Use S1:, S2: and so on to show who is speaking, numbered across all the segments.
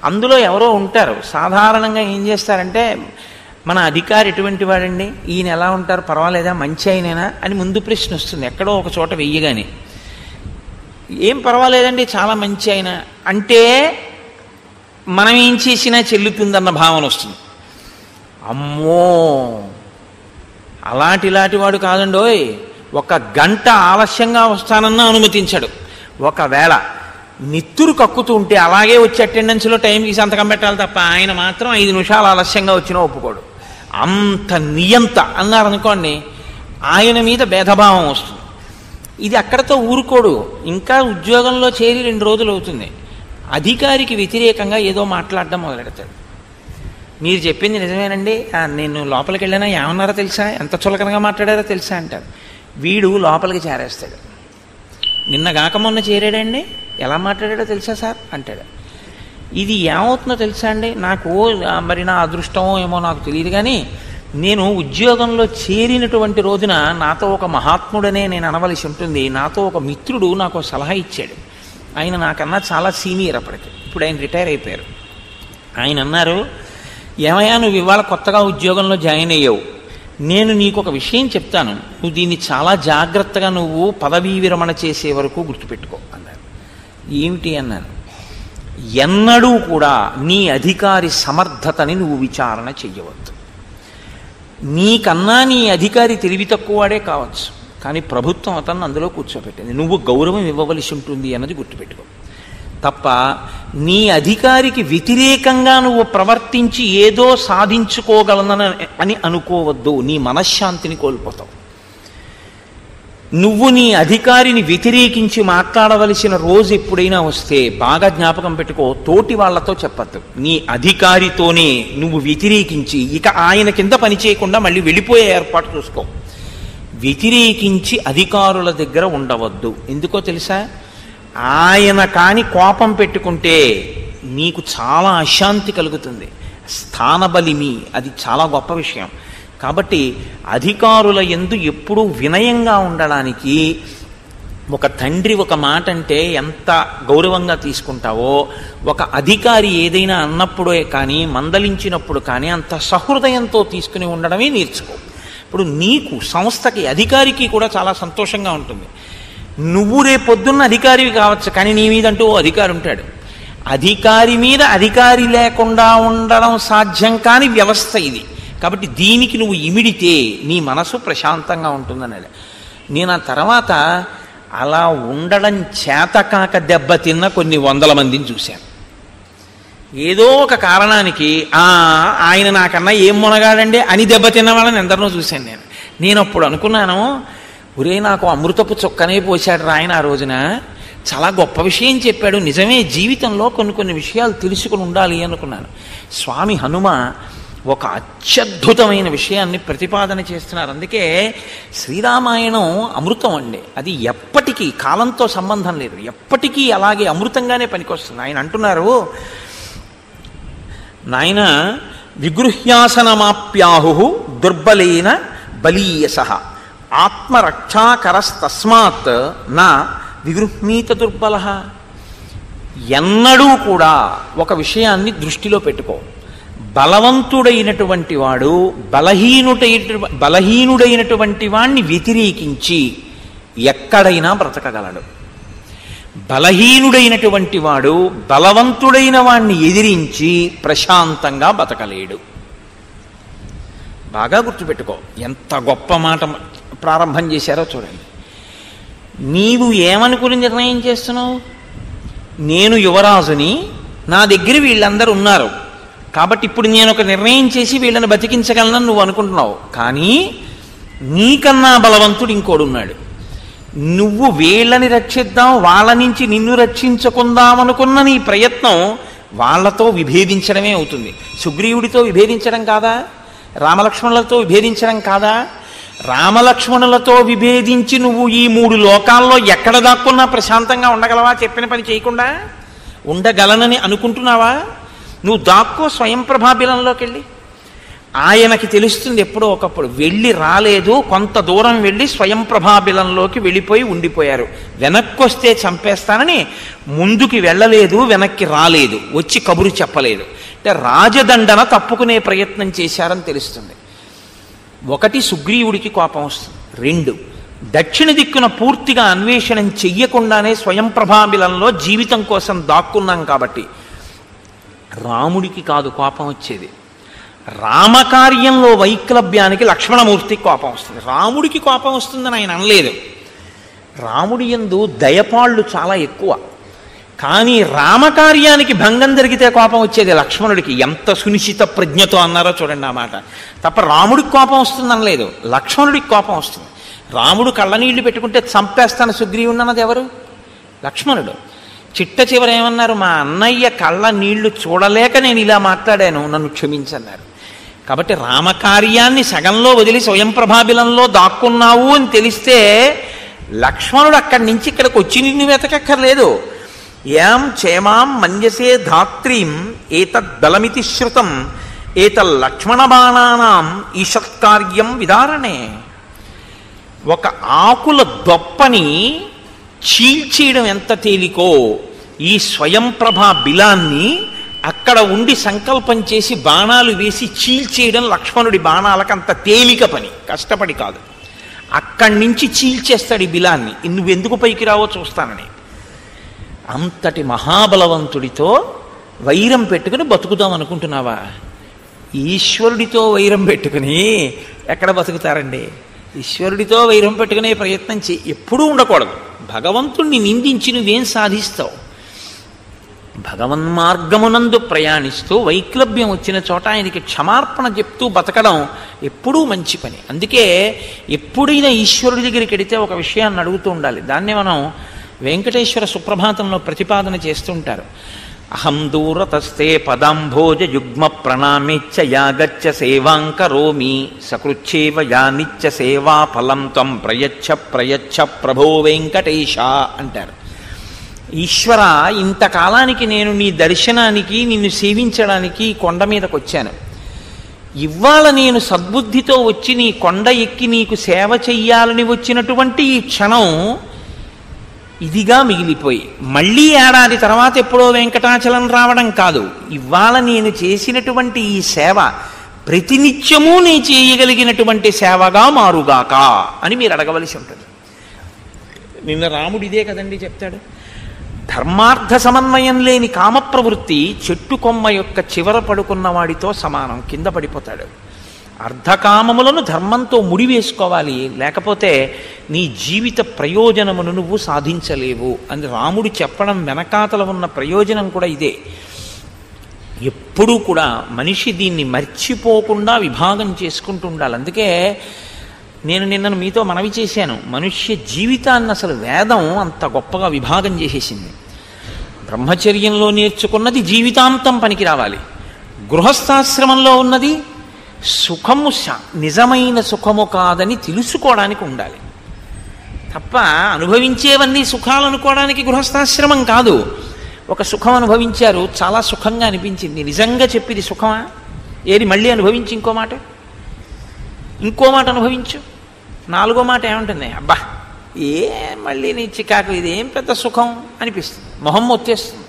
S1: అందులో ఎవరో ఉంటారు సాధారణంగా ఏం చేస్తారంటే, మన అధికారి ఎటువంటి వాడండి, ఈయన ఎలా ఉంటారు, పర్వాలేదా, మంచి అయినేనా అని ముందు ప్రశ్న వస్తుంది ఎక్కడో ఒక చోట వెయ్యగానే. ఏం పర్వాలేదండి చాలా మంచి అయినా అంటే మనం ఏం చేసినా చెల్లుతుందన్న భావన వస్తుంది. అమ్మో ఇలాంటి వాడు కాదండోయ్, 1 గంట ఆలస్యంగా వస్తానన్నా అనుమతించడు. ఒకవేళ నిత్తురు కక్కుతూ ఉంటే అలాగే వచ్చి అటెండెన్స్లో టైంకి సంతకం పెట్టాలి తప్ప ఆయన మాత్రం 5 నిమిషాలు ఆలస్యంగా వచ్చినా ఒప్పుకోడు. అంత నియంత అన్నారనుకోండి, ఆయన మీద భేదభావం వస్తుంది. ఇది అక్కడతో ఊరుకోడు, ఇంకా ఉద్యోగంలో చేరి 2 రోజులు అవుతుంది, అధికారికి వ్యతిరేకంగా ఏదో మాట్లాడడం మొదలెడతాడు. మీరు చెప్పింది నిజమేనండి, నేను లోపలికి వెళ్ళినా ఏమన్నారో తెలుసా, ఎంత చులకనగా మాట్లాడారో తెలుసా అంటారు. వీడు లోపలికి చేరేస్తాడు. నిన్నగాక మొన్న చేరాడండి, ఎలా మాట్లాడాడో తెలుసా సార్ అంటాడు. ఇది ఏమవుతుందో తెలుసా అండి, నాకు మరి నా అదృష్టమో ఏమో నాకు తెలియదు, కానీ నేను ఉద్యోగంలో చేరినటువంటి రోజున నాతో ఒక మహాత్ముడనే నేను అనవలసి ఉంటుంది. నాతో ఒక మిత్రుడు నాకు సలహా ఇచ్చాడు. ఆయన నాకన్నా చాలా సీనియర్ అప్పటికి, ఇప్పుడు ఆయన రిటైర్ అయిపోయారు. ఆయన అన్నారు, ఏమయ్యా నువ్వు ఇవాళ కొత్తగా ఉద్యోగంలో జాయిన్ అయ్యావు, నేను నీకు ఒక విషయం చెప్తాను, నువ్వు దీన్ని చాలా జాగ్రత్తగా నువ్వు పదవీ విరమణ చేసే వరకు గుర్తుపెట్టుకో అన్నారు. ఏమిటి అన్నాను. ఎన్నడూ కూడా నీ అధికారి సమర్థతని నువ్వు విచారణ చెయ్యవద్దు. నీకన్నా నీ అధికారి తెలివి తక్కువవాడే కావచ్చు, కానీ ప్రభుత్వం అతన్ని అందులో కూర్చోబెట్టింది, నువ్వు గౌరవం ఇవ్వవలసి ఉంటుంది అన్నది గుర్తుపెట్టుకో. తప్ప నీ అధికారికి వ్యతిరేకంగా నువ్వు ప్రవర్తించి ఏదో సాధించుకోగలనని అని అనుకోవద్దు, నీ మనశ్శాంతిని కోల్పోతావు. నువ్వు నీ అధికారిని వ్యతిరేకించి మాట్లాడవలసిన రోజు ఎప్పుడైనా వస్తే బాగా జ్ఞాపకం పెట్టుకో, తోటి వాళ్లతో చెప్పద్దు, నీ అధికారితోనే నువ్వు వ్యతిరేకించి ఇక ఆయన కింద పని చేయకుండా మళ్ళీ వెళ్ళిపోయే ఏర్పాటు చూసుకో. వ్యతిరేకించి అధికారుల దగ్గర ఉండవద్దు. ఎందుకో తెలుసా, ఆయన కాని కోపం పెట్టుకుంటే నీకు చాలా అశాంతి కలుగుతుంది. స్థానబలిమి అది చాలా గొప్ప విషయం. కాబట్టి అధికారుల యందు ఎప్పుడూ వినయంగా ఉండడానికి, ఒక తండ్రి ఒక మాట అంటే ఎంత గౌరవంగా తీసుకుంటావో, ఒక అధికారి ఏదైనా అన్నప్పుడే కానీ మందలించినప్పుడు కానీ అంత సహృదయంతో తీసుకుని ఉండడమే నేర్చుకో. ఇప్పుడు నీకు సంస్థకి అధికారికి కూడా చాలా సంతోషంగా ఉంటుంది. నువ్వు రేపొద్దున్న అధికారివి కావచ్చు, కానీ నీ మీదంటూ ఓ అధికారి ఉంటాడు. అధికారి మీద అధికారి లేకుండా ఉండడం సాధ్యం కాని వ్యవస్థ ఇది. కాబట్టి దీనికి నువ్వు ఇమిడితే నీ మనసు ప్రశాంతంగా ఉంటుందనేది. నేను ఆ తర్వాత అలా ఉండడం చేతకాక దెబ్బతిన్న కొన్ని 100 మందిని చూశాను. ఏదో ఒక కారణానికి ఆయన నాకన్నా ఏం మునగాడండి అని దెబ్బతిన్న వాళ్ళని ఎందరినో చూశాను నేను అప్పుడు అనుకున్నాను, ఒరే నాకు అమృతపు చొక్కనే పోశాడు ఆయన ఆ రోజున, చాలా గొప్ప విషయం చెప్పాడు, నిజమే జీవితంలో కొన్ని విషయాలు తెలుసుకుని ఉండాలి అనుకున్నాను. స్వామి హనుమ ఒక అత్యద్భుతమైన విషయాన్ని ప్రతిపాదన చేస్తున్నారు. అందుకే శ్రీరామాయణం అమృతం అండి, అది ఎప్పటికీ కాలంతో సంబంధం లేదు, ఎప్పటికీ అలాగే అమృతంగానే పనికొస్తుంది. ఆయన అంటున్నారు, నాయన విగృహ్యాసనమాప్యాహు దుర్బలేన బలీయస ఆత్మరక్షాకరస్తస్మాత్ నా విగృహ్మీత దుర్బల. ఎన్నడూ కూడా ఒక విషయాన్ని దృష్టిలో పెట్టుకో, బలవంతుడైనటువంటి వాడు బలహీనుడైనటువంటి వాణ్ణి వ్యతిరేకించి ఎక్కడైనా బ్రతకగలడు. బలహీనుడైనటువంటి వాడు బలవంతుడైన వాణ్ణి ఎదిరించి ప్రశాంతంగా బతకలేడు. బాగా గుర్తుపెట్టుకో, ఎంత గొప్ప మాట ప్రారంభం చేశారో చూడండి. నీవు ఏమనుకుని నిర్ణయం చేస్తున్నావు? నేను యువరాజుని, నా దగ్గర వీళ్ళందరూ ఉన్నారు, కాబట్టి ఇప్పుడు నేను ఒక నిర్ణయం చేసి వీళ్ళని బతికించగలనని నువ్వు అనుకుంటున్నావు. కానీ నీకన్నా బలవంతుడు ఇంకోడున్నాడు. నువ్వు వీళ్ళని రక్షిద్దాం, వాళ్ళ నుంచి నిన్ను రక్షించుకుందామనుకున్న నీ ప్రయత్నం వాళ్లతో విభేదించడమే అవుతుంది. సుగ్రీవుడితో విభేదించడం కాదా? రామలక్ష్మణులతో విభేదించడం కాదా? రామలక్ష్మణులతో విభేదించి నువ్వు ఈ 3 లోకాల్లో ఎక్కడ దాక్కున్నా ప్రశాంతంగా ఉండగలవా? చెప్పిన పని చేయకుండా ఉండగలనని అనుకుంటున్నావా? నువ్వు దాక్కో స్వయం ప్రభాబిలంలోకి వెళ్ళి. ఆయనకి తెలుస్తుంది ఎప్పుడో ఒకప్పుడు, వెళ్ళి రాలేదు, కొంత దూరం వెళ్ళి స్వయం ప్రభాబిలంలోకి వెళ్ళిపోయి ఉండిపోయారు, వెనక్కి వస్తే చంపేస్తానని ముందుకి వెళ్ళలేదు, వెనక్కి రాలేదు, వచ్చి కబురు చెప్పలేదు. అంటే రాజదండన తప్పుకునే ప్రయత్నం చేశారని తెలుస్తుంది. ఒకటి, సుగ్రీవుడికి కోపం వస్తుంది. రెండు, దక్షిణ దిక్కున పూర్తిగా అన్వేషణం చెయ్యకుండానే స్వయం ప్రభాబిలంలో జీవితం కోసం దాక్కున్నాం కాబట్టి. రాముడికి కాదు కోపం వచ్చేది, రామకార్యంలో వైక్లభ్యానికి లక్ష్మణమూర్తికి కోపం వస్తుంది. రాముడికి కోపం వస్తుందని ఆయన అనలేదు. రాముడి యందు దయపాళ్ళు చాలా ఎక్కువ, కానీ రామకార్యానికి భంగం జరిగితే కోపం వచ్చేది లక్ష్మణుడికి. ఎంత సునిశ్చిత ప్రజ్ఞతో అన్నారో చూడండి ఆ మాట. తప్ప రాముడికి కోపం వస్తుందనలేదు, లక్ష్మణుడికి కోపం వస్తుంది. రాముడు కళ్ళనీళ్లు పెట్టుకుంటే చంపేస్తాను సుగ్రీవుడు అన్నది ఎవరు? లక్ష్మణుడు. చిట్ట చివర ఏమన్నారు? మా అన్నయ్య కళ్ళ నీళ్లు చూడలేక నేను ఇలా మాట్లాడాను, నన్ను క్షమించన్నారు. కాబట్టి రామకార్యాన్ని సగంలో వదిలి స్వయం ప్రభాబిలంలో దాక్కున్నావు అని తెలిస్తే లక్ష్మణుడు అక్కడి నుంచి ఇక్కడికి వచ్చి నిన్ను వెతకక్కర్లేదు. యాం క్షేమాం మన్యసే ధాత్రీం ఏతద్బలమితి శ్రుతం ఏతల్లక్ష్మణబాణానాం ఈషత్కార్యం విదారణే. ఒక ఆకుల దొప్పని చీల్చేయడం ఎంత తేలికో, ఈ స్వయం ప్రభా బిలాన్ని అక్కడ ఉండి సంకల్పం చేసి బాణాలు వేసి చీల్చేయడం లక్ష్మణుడి బాణాలకు అంత తేలిక పని, కష్టపడి కాదు. అక్కడి నుంచి చీల్చేస్తాడు ఈ బిలాన్ని, నువ్వెందుకు పైకి రావో చూస్తానని. అంతటి మహాబలవంతుడితో వైరం పెట్టుకుని బతుకుదాం అనుకుంటున్నావా? ఈశ్వరుడితో వైరం పెట్టుకుని ఎక్కడ బతుకుతారండి? ఈశ్వరుడితో వైరం పెట్టుకునే ప్రయత్నం ఎప్పుడూ ఉండకూడదు. భగవంతుణ్ణి నిందించి నువ్వేం సాధిస్తావు? భగవన్మార్గమునందు ప్రయాణిస్తూ వైక్లభ్యం వచ్చిన చోట ఆయనకి క్షమార్పణ చెప్తూ బతకడం ఎప్పుడూ మంచి పని. అందుకే ఎప్పుడైనా ఈశ్వరుడి దగ్గరికి వెడితే ఒక విషయాన్ని అడుగుతూ ఉండాలి. దాన్నే మనం వెంకటేశ్వర సుప్రభాతంలో ప్రతిపాదన చేస్తుంటారు. అహం దూరతస్తే పదాంభోజ యుగ్మ ప్రణామేచ్చ యాగచ్చ సేవాం కరోమి సకృచ్ఛేవ యా నిత్య సేవా ఫలం త్వం ప్రయచ్ఛ ప్రయచ్ఛ ప్రభో వెంకటేశ అంటారు. ఈశ్వర, ఇంతకాలానికి నేను నీ దర్శనానికి నిన్ను సేవించడానికి కొండ మీదకి వచ్చాను. ఇవాళ నేను సద్బుద్ధితో వచ్చి నీ కొండ ఎక్కి నీకు సేవ చెయ్యాలని వచ్చినటువంటి ఈ క్షణం ఇదిగా మిగిలిపోయి, మళ్ళీ ఏడాది తర్వాత ఎప్పుడో వెంకటాచలం రావడం కాదు, ఇవాళ నేను చేసినటువంటి ఈ సేవ ప్రతినిత్యము నే చేయగలిగినటువంటి సేవగా మారుగాక అని మీరు అడగవలసి ఉంటుంది. నిన్న రాముడు ఇదే కదండి చెప్తాడు. ధర్మార్థ సమన్వయం లేని కామప్రవృత్తి చెట్టు కొమ్మ యొక్క చివర పడుకున్న వాడితో సమానం, కింద పడిపోతాడు. అర్ధకామములను ధర్మంతో ముడివేసుకోవాలి, లేకపోతే నీ జీవిత ప్రయోజనమును నువ్వు సాధించలేవు అని రాముడు చెప్పడం వెనకాతల ఉన్న ప్రయోజనం కూడా ఇదే. ఎప్పుడూ కూడా మనిషి దీన్ని మర్చిపోకుండా విభాగం చేసుకుంటూ ఉండాలి. అందుకే నేను నిన్న మీతో మనవి చేశాను, మనుష్య జీవితాన్ని అసలు వేదం అంత గొప్పగా విభాగం చేసేసింది. బ్రహ్మచర్యంలో నేర్చుకున్నది జీవితాంతం పనికి రావాలి, గృహస్థాశ్రమంలో ఉన్నది సుఖము నిజమైన సుఖము కాదని తెలుసుకోవడానికి ఉండాలి తప్ప అనుభవించేవన్నీ సుఖాలు అనుకోవడానికి గృహస్థాశ్రమం కాదు. ఒక సుఖం అనుభవించారు, చాలా సుఖంగా అనిపించింది, నిజంగా చెప్పిది సుఖమా? ఏది మళ్ళీ అనుభవించి ఇంకో మాట అనుభవించు, నాలుగో మాట ఏముంటుంది? అబ్బా ఏ మళ్ళీ నీ చికాకు, ఇదేం పెద్ద సుఖం అనిపిస్తుంది, మొహం వచ్చేస్తుంది.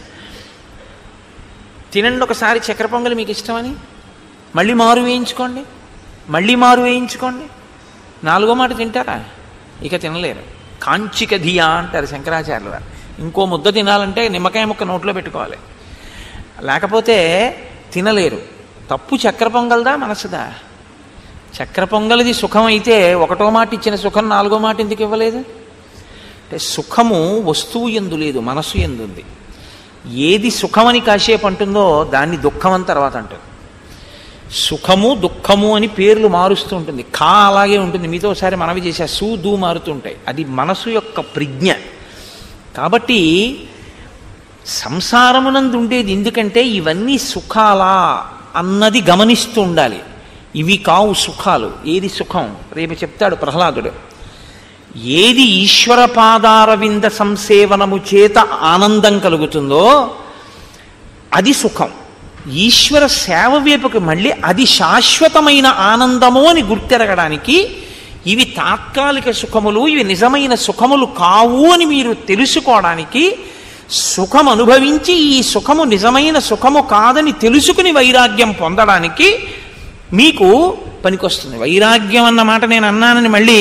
S1: తినండి ఒకసారి చక్కెర పొంగలి మీకు ఇష్టమని, మళ్ళీ మారు వేయించుకోండి, నాలుగో మాట తింటారా? ఇక తినలేరు. కాంచిక ధియా అంటారు శంకరాచార్యుల వారు. ఇంకో ముద్ద తినాలంటే నిమ్మకాయ ముక్క నోట్లో పెట్టుకోవాలి, లేకపోతే తినలేరు. తప్పు చక్కెర పొంగల్దా మనసుదా? చక్కెర పొంగలిది సుఖం అయితే ఒకటో మాట ఇచ్చిన సుఖం నాలుగో మాట ఎందుకు ఇవ్వలేదు? అంటే సుఖము వస్తువు యందు లేదు, మనసు యందు ఉంది. ఏది సుఖమని కాసేపు అంటుందో దాన్ని దుఃఖం అని తర్వాత అంటుంది. సుఖము దుఃఖము అని పేర్లు మారుస్తూ ఉంటుంది, కా అలాగే ఉంటుంది. మీతో ఒకసారి మనవి చేసా, సు దూ మారుతుంటాయి. అది మనసు యొక్క ప్రజ్ఞ. కాబట్టి సంసారమునందు ఉండేది ఎందుకంటే ఇవన్నీ సుఖాలా అన్నది గమనిస్తూ ఉండాలి. ఇవి కావు సుఖాలు. ఏది సుఖం? రేపు చెప్తాడు ప్రహ్లాదుడు. ఏది ఈశ్వర పాదారవింద సంసేవనము చేత ఆనందం కలుగుతుందో అది సుఖం. ఈశ్వర సేవ వైపుకి మళ్ళీ అది శాశ్వతమైన ఆనందము అని గుర్తెరగడానికి, ఇవి తాత్కాలిక సుఖములు, ఇవి నిజమైన సుఖములు కావు అని మీరు తెలుసుకోవడానికి, సుఖం అనుభవించి ఈ సుఖము నిజమైన సుఖము కాదని తెలుసుకుని వైరాగ్యం పొందడానికి మీకు పనికొస్తుంది. వైరాగ్యం అన్న మాట నేను అన్నానని మళ్ళీ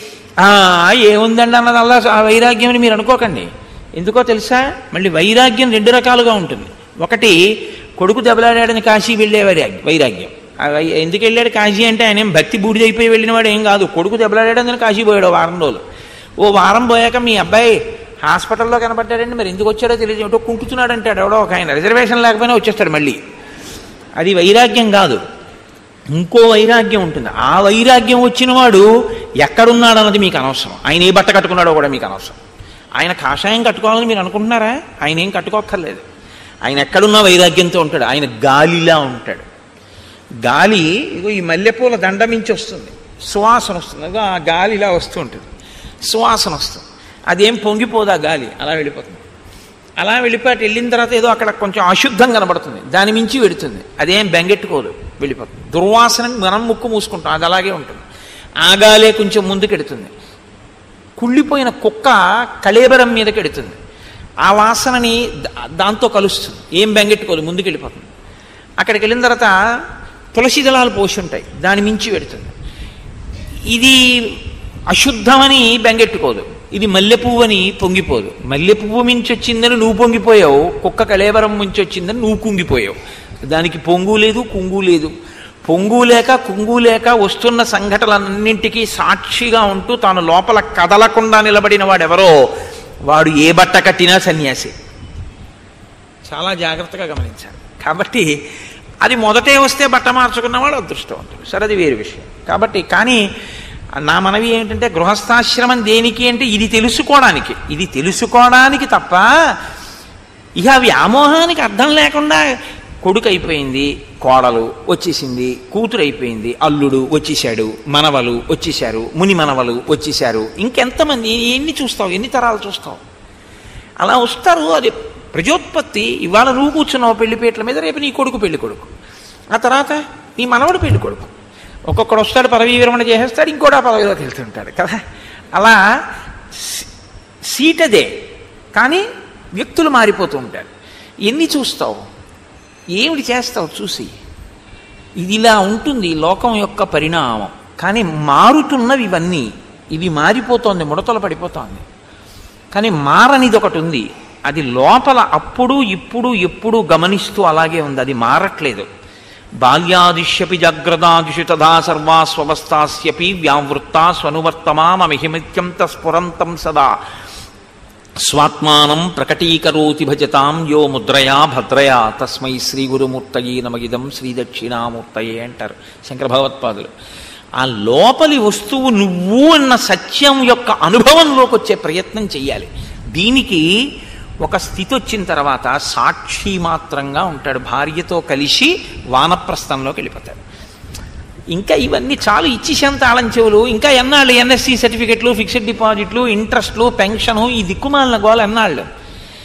S1: ఏముందండి అన్నదల్లా ఆ వైరాగ్యం అని మీరు అనుకోకండి. ఎందుకో తెలుసా, మళ్ళీ వైరాగ్యం రెండు రకాలుగా ఉంటుంది. ఒకటి కొడుకు దెబ్బలాడాడని కాశీ వెళ్ళే వైరాగ్యం. ఎందుకు వెళ్ళాడు కాశీ అంటే ఆయన ఏం భక్తి బూడిదైపోయి వెళ్ళిన వాడు ఏం కాదు. కొడుకు దెబ్బలాడాడని కాశీ పోయాడు వారం రోజులు. ఓ వారం పోయాక మీ అబ్బాయి హాస్పిటల్లో కనపడ్డాడండి, మరి ఎందుకు వచ్చాడో తెలియదు, ఏమిటో కుంటున్నాడు అంటాడు ఎవడో ఒక ఆయన, రిజర్వేషన్ లేకపోయినా వచ్చేస్తాడు మళ్ళీ. అది వైరాగ్యం కాదు, ఇంకో వైరాగ్యం ఉంటుంది. ఆ వైరాగ్యం వచ్చిన వాడు ఎక్కడున్నాడు అన్నది మీకు అనవసరం. ఆయన ఏ బట్ట కట్టుకున్నాడో కూడా మీకు అనవసరం. ఆయన కాషాయం కట్టుకోవాలని మీరు అనుకుంటున్నారా? ఆయన ఏం కట్టుకోక్కర్లేదు. ఆయన ఎక్కడున్నా వైరాగ్యంతో ఉంటాడు. ఆయన గాలిలా ఉంటాడు. గాలి ఇగో ఈ మల్లెపూల దండ మించి వస్తుంది, సువాసన వస్తుంది. అదో ఆ గాలి ఇలా వస్తూ ఉంటుంది, సువాసన వస్తుంది. అదేం పొంగిపోదా గాలి, అలా వెళ్ళిపోతుంది. అలా వెళ్ళిపోయి వెళ్ళిన తర్వాత ఏదో అక్కడ కొంచెం అశుద్ధం కనబడుతుంది, దాని మించి వెడుతుంది. అదేం బెంగెట్టుకోదు, వెళ్ళిపోతుంది. దుర్వాసన మనం ముక్కు మూసుకుంటాం, అది అలాగే ఉంటుంది. ఆ గాలే కొంచెం ముందుకెడుతుంది. కుళ్ళిపోయిన కుక్క కళేబరం మీదకి ఎడుతుంది, ఆ వాసనని దాంతో కలుస్తుంది, ఏం బెంగెట్టుకోదు, ముందుకెళ్ళిపోతుంది. అక్కడికి వెళ్ళిన తర్వాత తులసి దళాలు పోసి ఉంటాయి, దాని మించి పెడుతుంది. ఇది అశుద్ధమని బెంగెట్టుకోదు, ఇది మల్లెపువ్వు అని పొంగిపోదు. మల్లెపువ్వు మించి వచ్చిందని నువ్వు పొంగిపోయావు, కుక్క కళేబరం మించి వచ్చిందని నువ్వు కుంగిపోయావు. దానికి పొంగు లేదు, కుంగు లేదు. పొంగు లేక కుంగు లేక వస్తున్న సంఘటనలన్నింటికీ సాక్షిగా ఉంటూ తాను లోపల కదలకుండా నిలబడిన వాడెవరో వాడు ఏ బట్ట కట్టినా సన్యాసి. చాలా జాగ్రత్తగా గమనించాలి. కాబట్టి అది మొదటే వస్తే బట్ట మార్చుకున్నవాడు అదృష్టవంతుడు. సరే, అది వేరు విషయం. కాబట్టి కానీ నా మనవి ఏంటంటే, గృహస్థాశ్రమం దేనికి అంటే ఇది తెలుసుకోవడానికి. ఇది తెలుసుకోవడానికి తప్ప ఇక వ్యామోహానికి అర్థం లేకుండా కొడుకు అయిపోయింది, కోడలు వచ్చేసింది, కూతురు అయిపోయింది, అల్లుడు వచ్చేసాడు, మనవలు వచ్చేసారు, ముని మనవలు వచ్చేసారు, ఇంకెంతమంది, ఎన్ని చూస్తావు, ఎన్ని తరాలు చూస్తావు? అలా వస్తారు. అది ప్రజోత్పత్తి. ఇవాళ నువ్వు కూర్చున్నావు పెళ్లిపేటల మీద, రేపు నీ కొడుకు పెళ్లి కొడుకు, ఆ తర్వాత నీ మనవడు పెళ్లి కొడుకు. ఒక్కొక్కడు వస్తాడు, పదవీ విరమణ చేసేస్తాడు, ఇంకోటి ఆ పదవిలోకి వెళ్తుంటాడు కదా. అలా సీటదే, కానీ వ్యక్తులు మారిపోతూ ఉంటారు. ఎన్ని చూస్తావు, ఏమిటి చేస్తావు చూసి? ఇది ఇలా ఉంటుంది లోకం యొక్క పరిణామం. కానీ మారుతున్నవి ఇవన్నీ. ఇవి మారిపోతోంది, ముడతలు పడిపోతోంది. కానీ మారనిది ఒకటి ఉంది, అది లోపల అప్పుడు ఇప్పుడు ఎప్పుడు గమనిస్తూ అలాగే ఉంది, అది మారట్లేదు. బాల్యాదిష్యపి జాగ్రత్తాదిషు తథా సర్వాస్వస్థాస్యపి వ్యావృత్తా స్వనువర్తమామహిమిత్యం తస్ఫురంతం సదా స్వాత్మానం ప్రకటీకరోతి భజతాం యో ముద్రయా భద్రయా తస్మై శ్రీ గురుమూర్తయే నమగిదం శ్రీ దక్షిణామూర్తయే అంటారు శంకర భగవత్పాదులు. ఆ లోపలి వస్తువు నువ్వు అన్న సత్యం యొక్క అనుభవంలోకి వచ్చే ప్రయత్నం చెయ్యాలి. దీనికి ఒక స్థితి వచ్చిన తర్వాత సాక్షి మాత్రంగా ఉంటాడు. భార్యతో కలిసి వానప్రస్థంలోకి వెళ్ళిపోతాడు. ఇంకా ఇవన్నీ చాలు, ఇచ్చిసేంత తాళం చెవులు. ఇంకా ఎన్నాళ్ళు ఎన్ఎస్సి సర్టిఫికెట్లు, ఫిక్స్డ్ డిపాజిట్లు, ఇంట్రెస్ట్లు, పెన్షను, ఈ దిక్కుమాలిన గోల ఎన్నాళ్ళు?